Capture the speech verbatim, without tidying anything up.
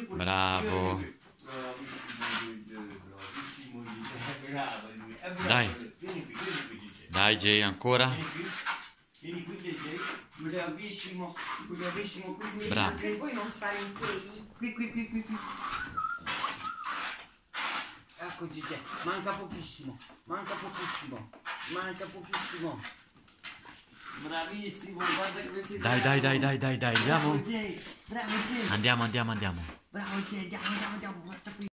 Bravo. Dai. Dai Jay, ancora. Vieni qui Jay, bravissimo, bravissimo, qui. Bravo. Che poi non stare in piedi. Qui, qui, qui, qui, qui. Ecco Gigi, manca pochissimo, manca pochissimo, manca pochissimo. Bravissimo, guarda come sei Dai, dai, dai, dai, dai, dai, andiamo. Bravo Jay, bravo Jay. Andiamo, andiamo, andiamo. Bravo Jay, andiamo, andiamo, andiamo, guarda qui.